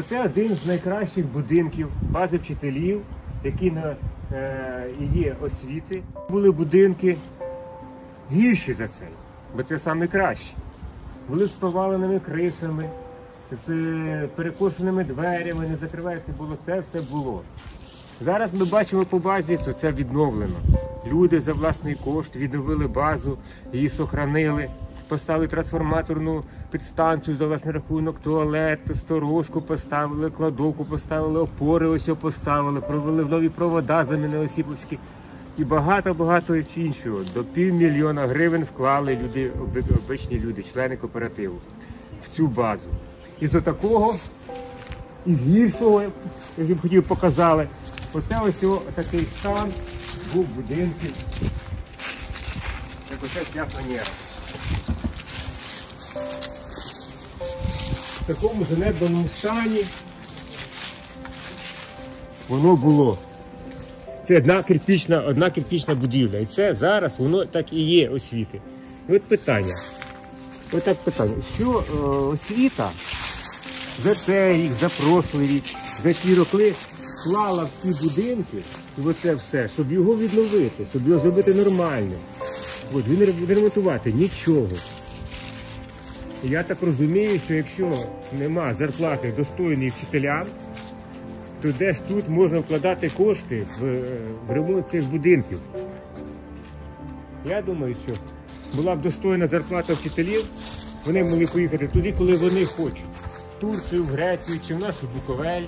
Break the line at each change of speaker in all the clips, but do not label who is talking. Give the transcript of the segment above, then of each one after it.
Це один з найкращих будинків бази вчителів, які на її освіти. Були будинки гірші за цей, бо це найкращі. Були з проваленими кришами, з перекошеними дверями, не закривається було, це все було. Зараз ми бачимо по базі, що це відновлено. Люди за власний кошт відновили базу, її сохранили, поставили трансформаторну підстанцію за власний рахунок, туалет, сторожку поставили, кладовку поставили, опори ось поставили, провели нові провода, замінили сіповські. І багато-багато іншого. До 500 000 гривень вклали люди, обичні люди, члени кооперативу, в цю базу. Із отакого, із гіршого, як я б хотів, показали. Оце ось такий стан був будинків. Як оце ця фанера. В такому занедбаному стані воно було. Це одна кирпічна будівля. І це зараз воно так і є освіти. І от питання. Що освіта за цей рік, за прошлий рік, за ці роки вклала в ці будинки, і оце все, щоб його відновити, щоб його зробити нормально. От, відремонтувати нічого. І я так розумію, що якщо нема зарплати достойної вчителям, то де ж тут можна вкладати кошти в ремонт цих будинків? Я думаю, що була б достойна зарплата вчителів, вони могли поїхати туди, коли вони хочуть. В Турцію, в Грецію чи в нашу Буковель.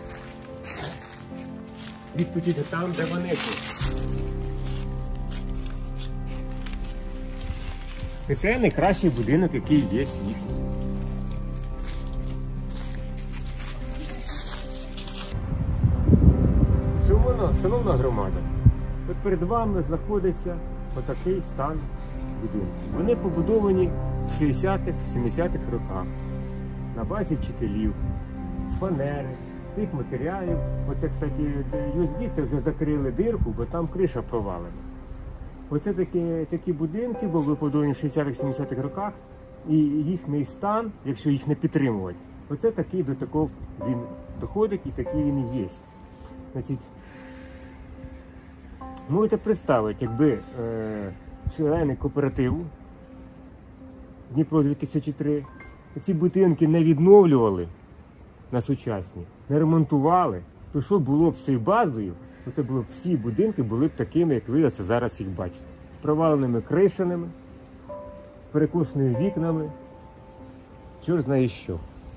Відпочити там, де вони хочуть. І це найкращий будинок, який є в світі. Шановна громада, от перед вами знаходиться отакий стан будинку. Вони побудовані в 60-х, 70-х роках на базі вчителів, з фанери, з тих матеріалів. Оце, кстати, USB це вже закрили дирку, бо там криша провалена. Оце такі будинки були побудовані в 60-х, 70-х роках, і їхній стан, якщо їх не підтримувати, оце такий до такого він доходить і такий він і є. Значить, можете представити, якби члени кооперативу Дніпро 2003 ці будинки не відновлювали на сучасні, не ремонтували, то що було б з цією базою? Це було б всі будинки були б такими, як ви це зараз їх бачите. З проваленими кришами, з перекошеними вікнами, чорт знає що.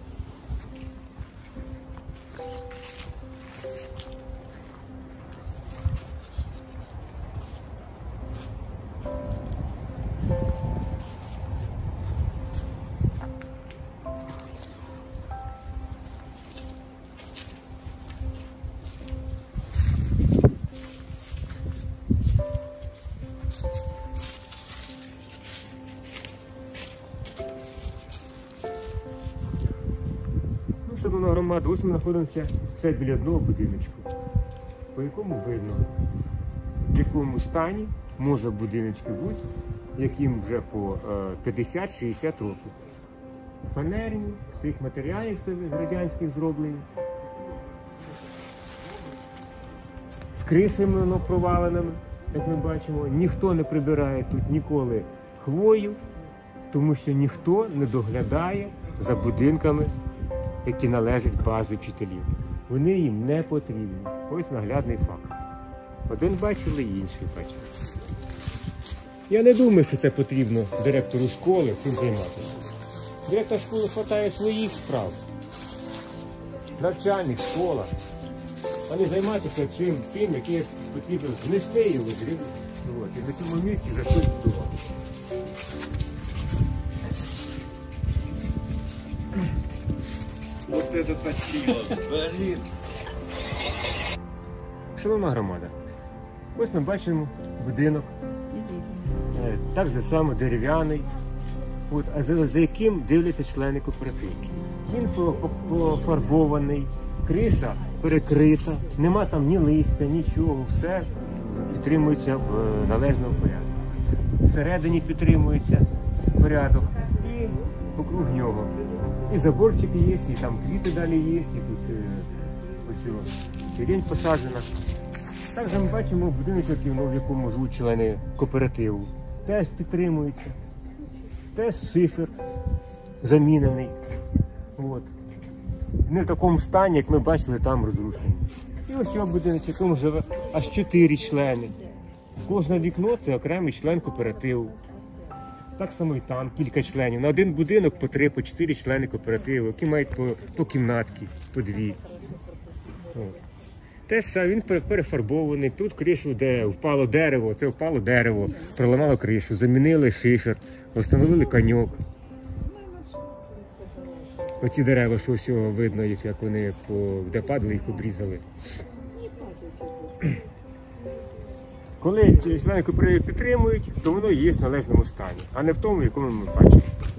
Шановна громада, ось ми знаходимося ще біля одного будиночку, по якому видно, в якому стані може будиночки бути, яким вже по 50-60 років. Фанерні, з тих матеріалів радянських зроблені, з кришами проваленими, як ми бачимо. Ніхто не прибирає тут ніколи хвою, тому що ніхто не доглядає за будинками, які належать базі вчителів. Вони їм не потрібні. Ось наглядний факт. Один бачили, інший бачили. Я не думаю, що це потрібно директору школи цим займатися. Директор школи хватає своїх справ, навчальних, школах. Вони займаються тим, яке потрібно знести його, і на цьому місці за щось будувати.
Вот это точило, блин.
Шановна громада, ось ми бачимо будинок, так же само дерев'яний, а за яким дивляться члени кооперативу. Він пофарбований, криша перекрита, нема там ні листя, нічого, все підтримується в належному порядку. Всередині підтримується порядок і вокруг нього. І заборчики є, і там квіти далі є, і тут цього. Сирень посаджена. Також ми бачимо будинок, в якому живуть члени кооперативу. Теж підтримується. Теж шифер замінений. От. Не в такому стані, як ми бачили, там розрушений. І ось цього будинок, в якому живе аж 4 члени. Кожне вікно – це окремий член кооперативу. Так само і там кілька членів. На один будинок по 3, по 4 члени кооперативу, які мають по кімнатки, по 2. Теж він перефарбований. Тут кришу, де впало дерево, це впало дерево, проламало кришу, замінили шифер, встановили коньок. Оці дерева, що всього видно, як вони де падали, їх обрізали. Коли члени кооперативу підтримують, то воно є в належному стані, а не в тому, якому ми бачимо.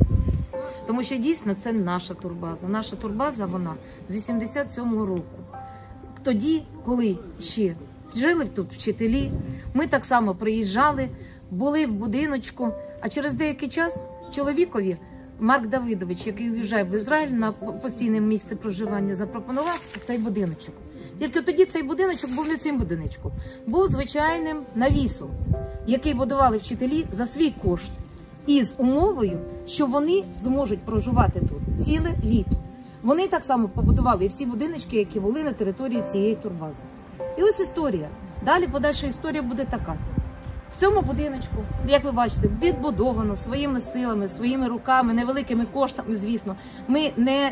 Тому що дійсно це наша турбаза. Наша турбаза, вона з 87-го року. Тоді, коли ще жили тут вчителі, ми так само приїжджали, були в будиночку, а через деякий час чоловікові Марк Давидович, який уїжджає в Ізраїль на постійне місце проживання, запропонував цей будиночок. Тільки тоді цей будиночок був не цим будиночком, був звичайним навісом, який будували вчителі за свій кошт і з умовою, що вони зможуть проживати тут ціле літо. Вони так само побудували і всі будиночки, які були на території цієї турбази. І ось історія. Далі подальша історія буде така. В цьому будиночку, як ви бачите, відбудовано своїми силами, своїми руками, невеликими коштами, звісно. Ми не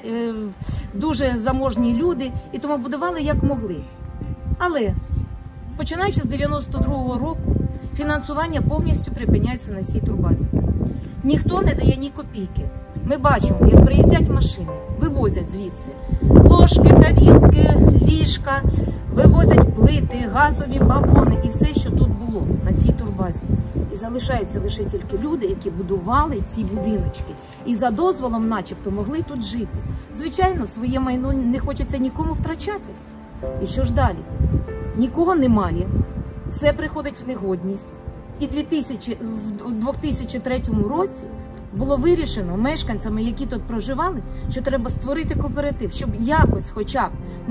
дуже заможні люди, і тому будували як могли. Але, починаючи з 92-го року, фінансування повністю припиняється на цій турбазі. Ніхто не дає ні копійки. Ми бачимо, як приїздять машини, вивозять звідси ложки, тарілки, ліжка, вивозять плити, газові балони і все, що тут було на цій турбазі. І залишаються лише тільки люди, які будували ці будиночки. І за дозволом начебто могли тут жити. Звичайно, своє майно не хочеться нікому втрачати. І що ж далі? Нікого немає, все приходить в негодність. І в 2003 році було вирішено мешканцями, які тут проживали, що треба створити кооператив, щоб якось хоча б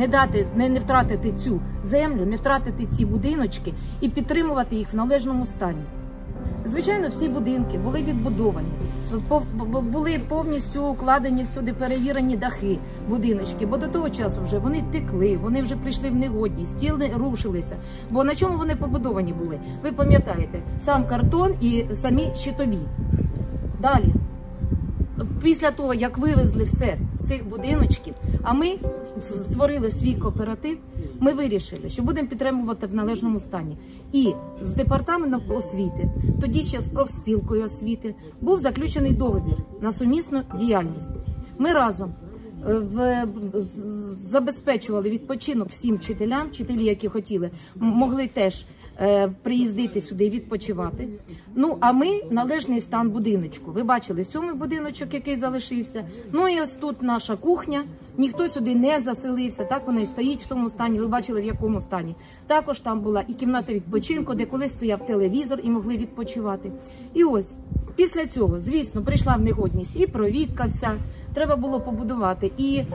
не втратити цю землю, не втратити ці будиночки і підтримувати їх в належному стані. Звичайно, всі будинки були відбудовані, були повністю укладені всюди перевірені дахи, будиночки, бо до того часу вже вони текли, вони вже прийшли в негодність, стіни рушилися. Бо на чому вони побудовані були? Ви пам'ятаєте, сам картон і самі щитові. Далі, після того, як вивезли все з цих будиночків, а ми створили свій кооператив, ми вирішили, що будемо підтримувати в належному стані. І з департаментом освіти, тоді ще з профспілкою освіти, був заключений договір на сумісну діяльність. Ми разом забезпечували відпочинок всім вчителям, вчителі, які хотіли, могли теж приїздити сюди і відпочивати. Ну, а ми належний стан будиночку. Ви бачили 7-й будиночок, який залишився. Ну і ось тут наша кухня. Ніхто сюди не заселився, так вона і стоїть в тому стані. Ви бачили, в якому стані. Також там була і кімната відпочинку, де колись стояв телевізор і могли відпочивати. І ось, після цього, звісно, прийшла в негодність і провідка вся. Треба було побудувати і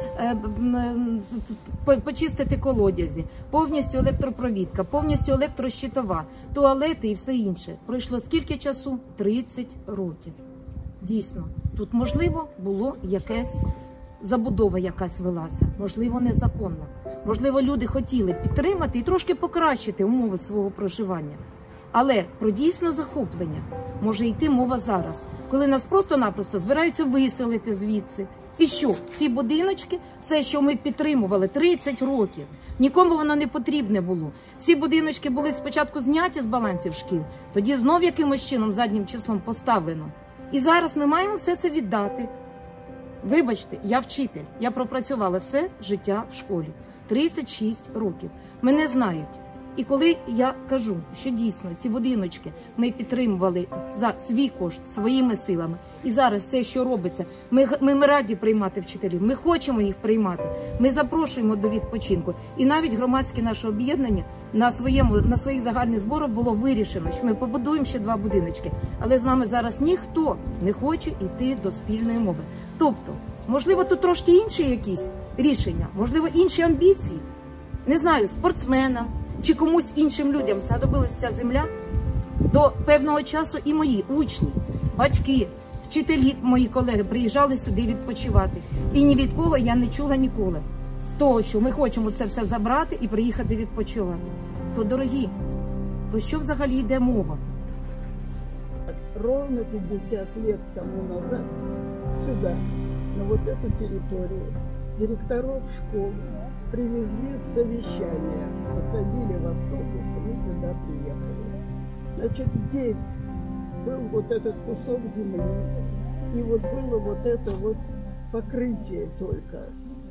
почистити колодязі, повністю електропровідка, повністю електрощитова, туалети і все інше. Пройшло скільки часу? 30 років. Дійсно, тут, можливо, було якесь забудова якась велася, можливо, незаконна. Можливо, люди хотіли підтримати і трошки покращити умови свого проживання. Але про дійсне захоплення може йти мова зараз, коли нас просто-напросто збираються виселити звідси. І що? Ці будиночки, все, що ми підтримували 30 років, нікому воно не потрібне було. Ці будиночки були спочатку зняті з балансів шкіл, тоді знов якимось чином заднім числом поставлено. І зараз ми маємо все це віддати. Вибачте, я вчитель, я пропрацювала все життя в школі. 36 років. Мене знають. І коли я кажу, що дійсно ці будиночки ми підтримували за свій кошт, своїми силами, і зараз все, що робиться, ми раді приймати вчителів, ми хочемо їх приймати, ми запрошуємо до відпочинку. І навіть громадське наше об'єднання на своїх загальних зборах було вирішено, що ми побудуємо ще 2 будиночки. Але з нами зараз ніхто не хоче йти до спільної мови. Тобто, можливо, тут трошки інші якісь рішення, можливо, інші амбіції. не знаю, спортсменам чи комусь іншим людям знадобилася ця земля, до певного часу і мої учні, батьки, вчителі, мої колеги приїжджали сюди відпочивати. І ні від кого я не чула ніколи того, що ми хочемо це все забрати і приїхати відпочивати. То, дорогі, про що взагалі йде мова?
Ровно 50 лет тому назад сюда, на вот эту территорию, директоров школ привезли с совещания, посадили в автобус, и мы сюда приехали. Значит, здесь был вот этот кусок земли, и вот было вот это вот покрытие только.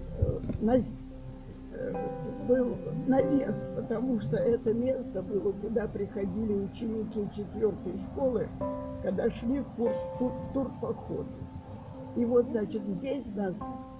Был навес, потому что это место было, куда приходили ученики 4-й школы, когда шли в турпоход. И вот, значит, здесь нас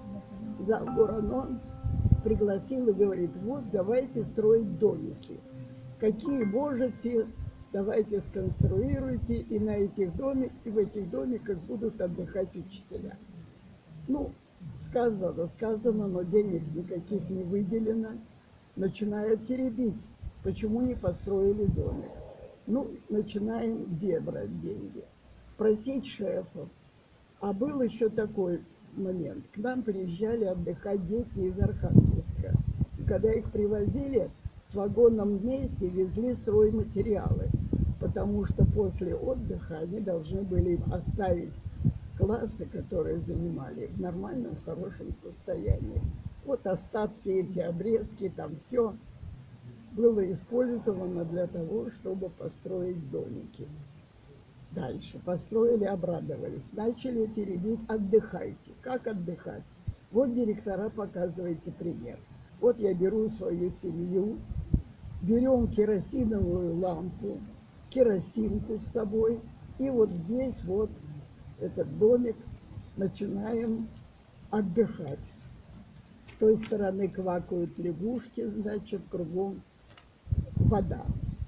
Горано пригласил и говорит: вот, давайте строить домики. Какие можете, давайте сконструируйте, и на этих домиках, и в этих домиках будут отдыхать учителя. Ну, сказано, но денег никаких не выделено. Начинают теребить. Почему не построили домик? Ну, начинаем где брать деньги? Просить шефов. А был еще такой момент. К нам приезжали отдыхать дети из Архангельска. И когда их привозили, с вагоном вместе везли стройматериалы. Потому что после отдыха они должны были им оставить классы, которые занимали, в нормальном, хорошем состоянии. Вот остатки, эти обрезки, там все было использовано для того, чтобы построить домики. Дальше построили, обрадовались. Начали теребить: отдыхайте. Как отдыхать? Вот директора, показывайте пример. Вот я беру свою семью, берем керосиновую лампу, керосинку с собой, и вот здесь вот этот домик, начинаем отдыхать. С той стороны квакают лягушки, значит, кругом вода.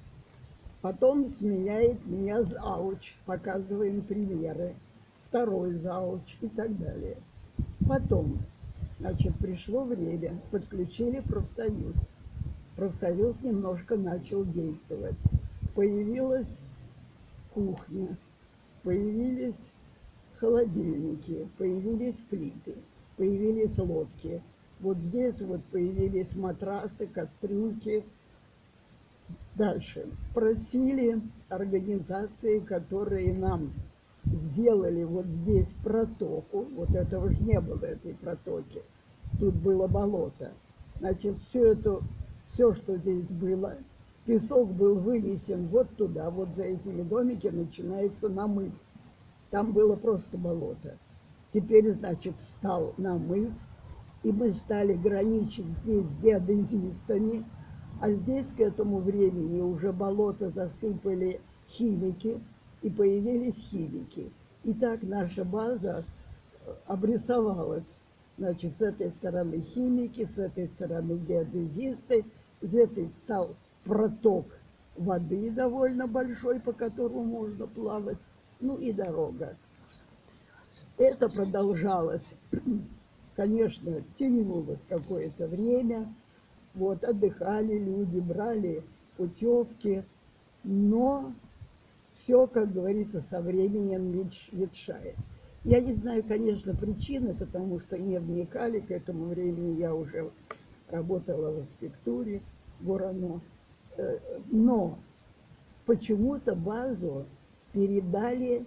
Потом сменяет меня зауч, показываем примеры, второй зауч и так далее. Потом, значит, пришло время, подключили профсоюз. Профсоюз немножко начал действовать. Появилась кухня, появились холодильники, появились плиты, появились лодки. Вот здесь вот появились матрасы, кастрюльки. Дальше. Просили организации, которые нам сделали вот здесь протоку. Вот этого же не было, этой протоки. Тут было болото. Значит, все, что здесь было, песок был вынесен вот туда, вот за этими домиками начинается намыв. Там было просто болото. Теперь, значит, стал намыв, и мы стали граничить здесь с геодезистами, а здесь к этому времени уже болото засыпали химики, и появились химики. И так наша база обрисовалась. Значит, с этой стороны химики, с этой стороны геодезисты, с этой стал проток воды довольно большой, по которому можно плавать. Ну и дорога. Это продолжалось, конечно, тянулось какое-то время. Вот, отдыхали люди, брали путевки, но все, как говорится, со временем ветшает. Я не знаю, конечно, причины, потому что не вникали. К этому времени я уже работала в инспектуре Горано. Но почему-то базу передали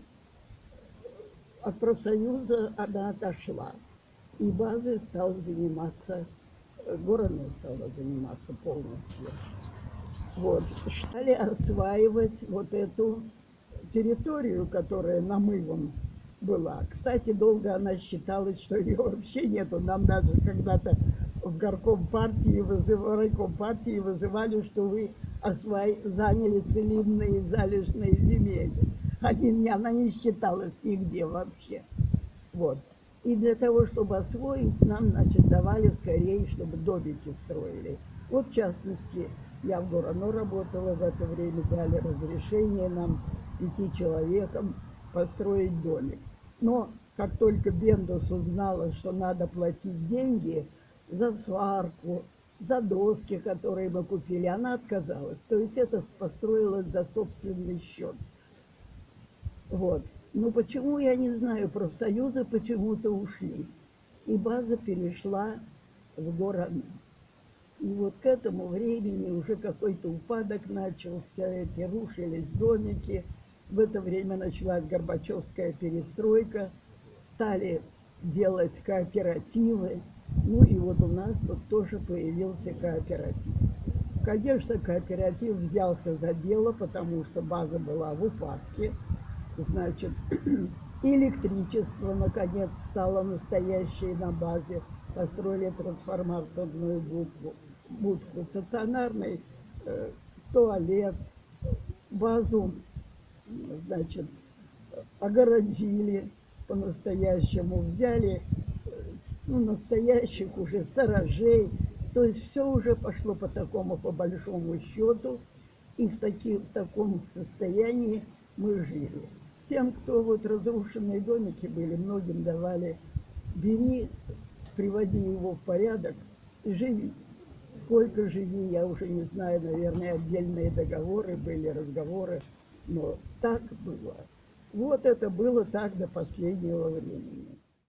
от профсоюза, она отошла. И базой стал заниматься, Горано стала заниматься полностью. Вот. Стали осваивать вот эту территорию, которая намывом была. Кстати, долго она считалась, что ее вообще нету. Нам даже когда-то в горком партии, райком партии вызывали, что вы заняли целинные залежные земли. Она не считалась нигде вообще. Вот. И для того, чтобы освоить, нам, значит, давали скорее, чтобы домики строили. Вот, в частности, я в Горано работала в это время, дали разрешение нам 5 человекам построить домик. Но как только Бендус узнала, что надо платить деньги за сварку, за доски, которые мы купили. Она отказалась. То есть это построилось за собственный счет. Вот. Но почему, я не знаю, профсоюзы почему-то ушли. И база перешла в город. И вот к этому времени уже какой-то упадок начался, эти рушились домики. В это время началась Горбачевская перестройка, стали делать кооперативы. Ну и вот у нас вот тоже появился кооператив. Конечно, кооператив взялся за дело, потому что база была в упадке. Значит, электричество наконец стало настоящей на базе. Построили трансформаторную будку, стационарный туалет, базу, значит, огородили по-настоящему, взяли настоящих уже сторожей. То есть все уже пошло по такому, по большому счету, и в таком состоянии мы жили. Тем, кто вот разрушенные домики были, многим давали: бери, приводи его в порядок и живи. Сколько живи, я уже не знаю, наверное, отдельные договоры были, разговоры, но так было. Вот это было так до последнего времени.